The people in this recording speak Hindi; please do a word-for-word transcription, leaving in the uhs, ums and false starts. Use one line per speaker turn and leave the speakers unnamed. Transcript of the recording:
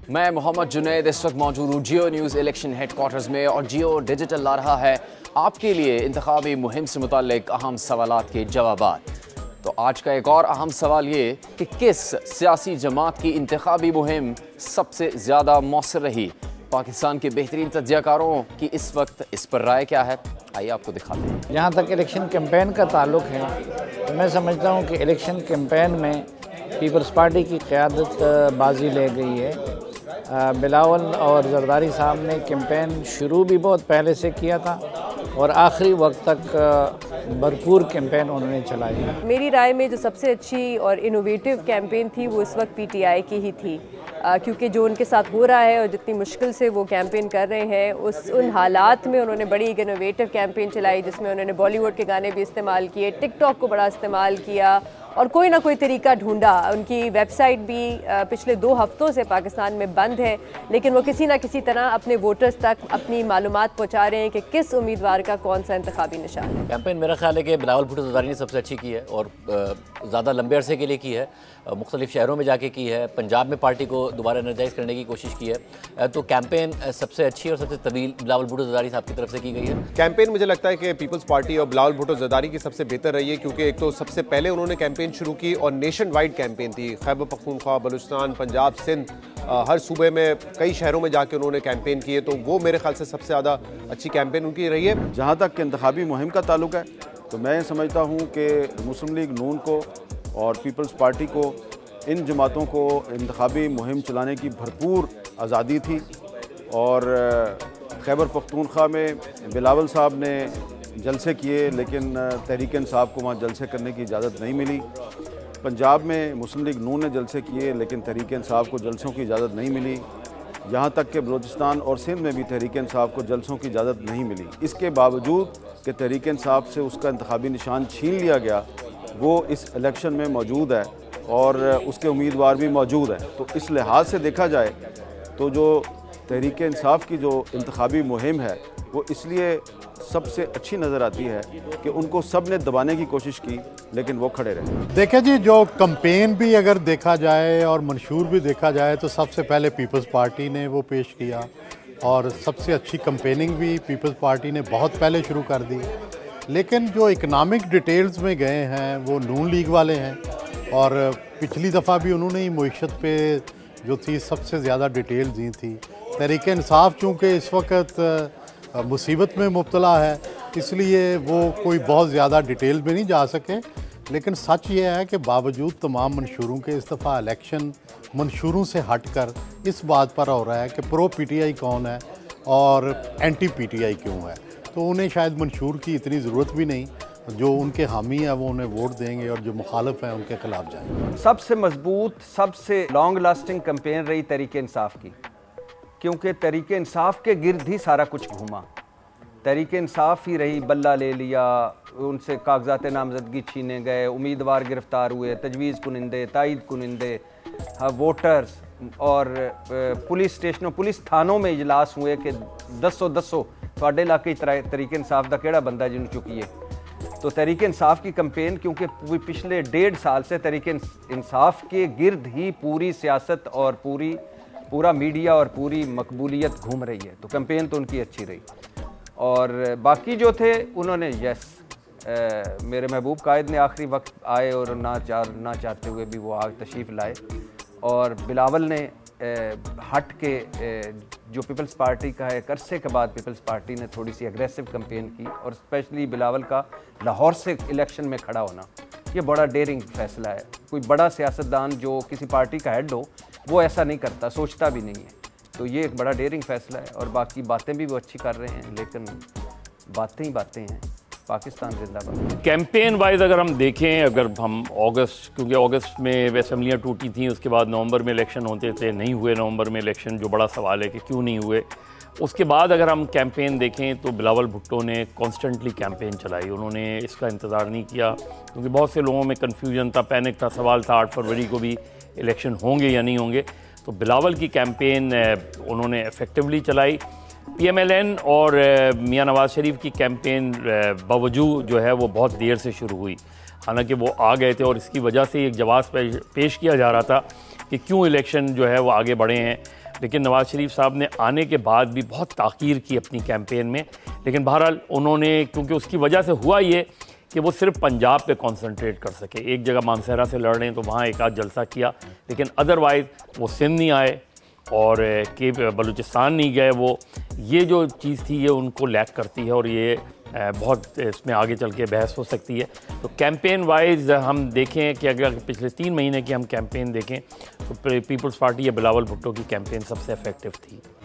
मैं मोहम्मद जुनैद इस वक्त मौजूद हूँ जियो न्यूज़ इलेक्शन हेडक्वार्टर्स में और जियो डिजिटल ला रहा है आपके लिए इंतखाबी मुहिम से मुताल्लिक अहम सवालात के जवाबात। तो आज का एक और अहम सवाल ये कि किस सियासी जमात की इंतखाबी मुहिम सबसे ज़्यादा मौसर रही। पाकिस्तान के बेहतरीन तज्ज़ियाकारों की इस वक्त इस पर राय क्या है, आइए आपको दिखाते हैं।
जहाँ तक इलेक्शन कैंपेन का ताल्लुक है तो मैं समझता हूँ कि इलेक्शन कैंपेन में पीपल्स पार्टी की क़यादत बाजी ले गई है। बिलावल और जरदारी साहब ने कैंपेन शुरू भी बहुत पहले से किया था और आखिरी वक्त तक भरपूर कैंपेन उन्होंने चलाई।
मेरी राय में जो सबसे अच्छी और इनोवेटिव कैंपेन थी वो इस वक्त पीटीआई की ही थी, आ, क्योंकि जो उनके साथ हो रहा है और जितनी मुश्किल से वो कैंपेन कर रहे हैं उस उन हालात में उन्होंने बड़ी एक इनोवेटिव कैंपेन चलाई जिसमें उन्होंने बॉलीवुड के गाने भी इस्तेमाल किए, टिकटॉक को बड़ा इस्तेमाल किया और कोई ना कोई तरीका ढूंढा। उनकी वेबसाइट भी पिछले दो हफ्तों से पाकिस्तान में बंद है, लेकिन वो किसी ना किसी तरह अपने वोटर्स तक अपनी मालूमात पहुंचा रहे हैं कि किस उम्मीदवार का कौन सा इंतखाबी निशान है।
कैंपेन मेरा ख्याल है कि बिलावल भुट्टो ज़रदारी ने सबसे अच्छी की है और ज़्यादा लंबे अरसे के लिए की है, मुख्तलिफ शहरों में जाके की है, पंजाब में पार्टी को दोबारा एनर्जाइज करने की कोशिश की है। तो कैंपेन सबसे अच्छी और सबसे तवील बिलावल भुट्टो ज़रदारी साहब की तरफ से की गई है।
कैंपेन मुझे लगता है कि पीपल्स पार्टी और बिलावल भुट्टो ज़रदारी की सबसे बेहतर रही है, क्योंकि एक तो सबसे पहले उन्होंने कैंपेन शुरू की और नेशन वाइड कैंपेन थी। खैबर पख्तूनख्वा, बलूचिस्तान, पंजाब, सिंध, हर सूबे में कई शहरों में जाके उन्होंने कैंपेन किए, तो वो मेरे ख्याल से सबसे ज़्यादा अच्छी कैंपेन उनकी रही है।
जहाँ तक इंतखाबी मुहिम का ताल्लुक है तो मैं समझता हूँ कि मुस्लिम लीग नून को और पीपल्स पार्टी को, इन जमातों को इंतखाबी मुहिम चलाने की भरपूर आज़ादी थी और खैबर पख्तूनख्वा में बिलावल साहब ने जलसे किए लेकिन तहरीक इंसाफ को वहाँ जलसे करने की इजाज़त नहीं मिली। पंजाब में मुस्लिम लीग नून ने जलसे किए लेकिन तहरीक इंसाफ को जलसों की इजाज़त नहीं मिली। यहाँ तक कि बलूचिस्तान और सिंध में भी तहरीक इंसाफ को जलसों की इजाज़त नहीं मिली। इसके बावजूद कि तहरीक इंसाफ से उसका इंतखाबी निशान छीन लिया गया, वो इस इलेक्शन में मौजूद है और उसके उम्मीदवार भी मौजूद हैं। तो इस लिहाज से देखा जाए तो जो तहरीक इंसाफ की जो इंतखाबी मुहिम है वो इसलिए सबसे अच्छी नज़र आती है कि उनको सब ने दबाने की कोशिश की लेकिन वो खड़े रहे।
देखें जी, जो कैंपेन भी अगर देखा जाए और मंशूर भी देखा जाए तो सबसे पहले पीपल्स पार्टी ने वो पेश किया और सबसे अच्छी कैंपेनिंग भी पीपल्स पार्टी ने बहुत पहले शुरू कर दी। लेकिन जो इकनॉमिक डिटेल्स में गए हैं वो नून लीग वाले हैं और पिछली दफ़ा भी उन्होंने ही मईशत पे जो थी सबसे ज़्यादा डिटेल दी थी। तहरीक इंसाफ चूँकि इस वक्त मुसीबत में मुब्तला है इसलिए वो कोई बहुत ज़्यादा डिटेल में नहीं जा सके, लेकिन सच ये है कि बावजूद तमाम मंशूरों के इस दफ़ा इलेक्शन मंशूरों से हटकर इस बात पर हो रहा है कि प्रो पीटीआई कौन है और एंटी पीटीआई क्यों है। तो उन्हें शायद मंशूर की इतनी ज़रूरत भी नहीं, जो उनके हामी हैं वो उन्हें वोट देंगे और जो मुखालिफ हैं उनके खिलाफ जाएंगे।
सबसे मजबूत, सबसे लॉन्ग लास्टिंग कैंपेन रही तहरीक इंसाफ की, क्योंकि तहरीक इंसाफ के गिर्द ही सारा कुछ घूमा। तहरीक इंसाफ ही रही, बल्ला ले लिया, उनसे कागजात नामजदगी छीने गए, उम्मीदवार गिरफ्तार हुए, तजवीज़ कुनिंदे, तायद कुनिंदे, वोटर्स और पुलिस स्टेशनों, पुलिस थानों में इजलास हुए कि दसो दसो थोड़े इलाके तहरीक इंसाफ का केड़ा बंदा जिन्होंने चुकी है। तो तहरीक इंसाफ की कैंपेन, क्योंकि पिछले डेढ़ साल से तहरीक इंसाफ के गिर्द ही पूरी सियासत और पूरी पूरा मीडिया और पूरी मकबूलियत घूम रही है, तो कैंपेन तो उनकी अच्छी रही। और बाकी जो थे उन्होंने यस आ, मेरे महबूब कायद ने आखिरी वक्त आए और ना चाह ना चाहते हुए भी वो आग तशरीफ़ लाए और बिलावल ने आ, हट के आ, जो पीपल्स पार्टी का है, अरसे के बाद पीपल्स पार्टी ने थोड़ी सी एग्रेसिव कैंपेन की और स्पेशली बिलावल का लाहौर से इलेक्शन में खड़ा होना, ये बड़ा डेयरिंग फैसला है। कोई बड़ा सियासतदान जो किसी पार्टी का हेड हो वो ऐसा नहीं करता, सोचता भी नहीं है, तो ये एक बड़ा डेयरिंग फैसला है। और बाकी बातें भी वो अच्छी कर रहे हैं, लेकिन बातें ही बातें हैं। पाकिस्तान जिंदाबाद।
कैंपेन वाइज अगर हम देखें, अगर हम अगस्त, क्योंकि अगस्त में असेंबलियाँ टूटी थी, उसके बाद नवंबर में इलेक्शन होते थे, नहीं हुए नवंबर में इलेक्शन, जो बड़ा सवाल है कि क्यों नहीं हुए। उसके बाद अगर हम कैंपेन देखें तो बिलावल भुट्टो ने कॉन्स्टेंटली कैंपेन चलाई, उन्होंने इसका इंतज़ार नहीं किया क्योंकि बहुत से लोगों में कन्फ्यूजन था, पैनिक था, सवाल था आठ फरवरी को भी इलेक्शन होंगे या नहीं होंगे। तो बिलावल की कैंपेन उन्होंने इफ़ेक्टिवली चलाई। पी एम एल एन और मियां नवाज़ शरीफ की कैंपेन बावजूद जो है वो बहुत देर से शुरू हुई, हालांकि वो आ गए थे और इसकी वजह से एक जवाब पेश किया जा रहा था कि क्यों इलेक्शन जो है वो आगे बढ़े हैं। लेकिन नवाज़ शरीफ साहब ने आने के बाद भी बहुत ताख़ीर की अपनी कैंपेन में। लेकिन बहरहाल उन्होंने, क्योंकि उसकी वजह से हुआ ये कि वो सिर्फ पंजाब पे कंसंट्रेट कर सके। एक जगह मानसहरा से लड़ रहे हैं तो वहाँ एक आध जलसा किया, लेकिन अदरवाइज़ वो सिंध नहीं आए और के बलूचिस्तान नहीं गए। वो ये जो चीज़ थी ये उनको लैक करती है और ये बहुत इसमें आगे चल के बहस हो सकती है। तो कैंपेन वाइज हम देखें कि अगर पिछले तीन महीने की हम कैंपेन देखें तो पीपल्स पार्टी या बिलावल भुट्टो की कैंपेन सबसे इफेक्टिव थी।